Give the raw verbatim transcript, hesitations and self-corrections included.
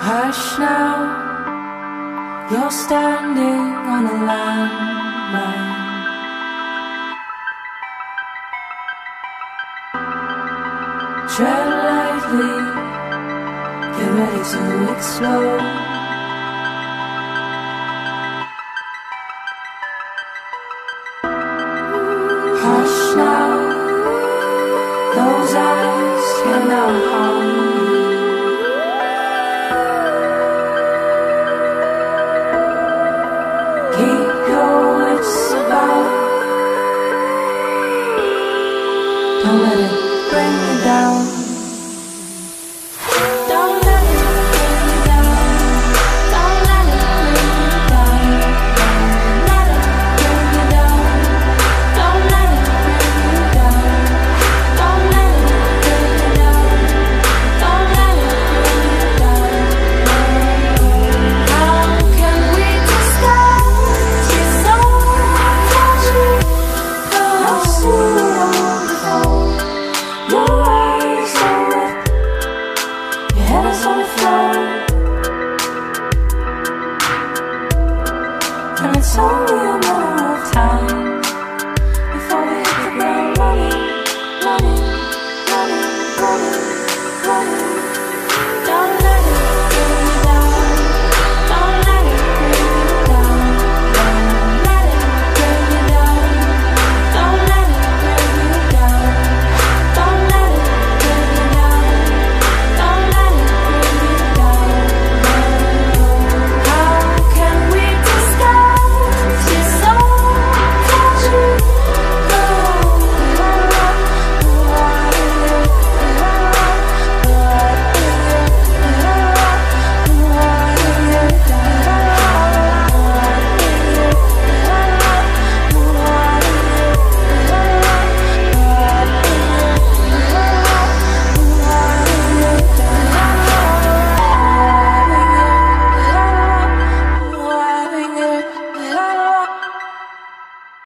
Hush now, you're standing on a landmine. Tread lightly, get ready to explode. Hush now, those eyes cannot harm you. Keep your wits about. Don't let it bring you down. Don't let it bring you down. Don't let it bring you down. Don't let it bring you down. Don't let it bring you down. Don't let it bring you down. Don't let it bring you down. How can we disguise it so casually? How soon wonderful. Your eyes are wet, your head is on the floor, and it's only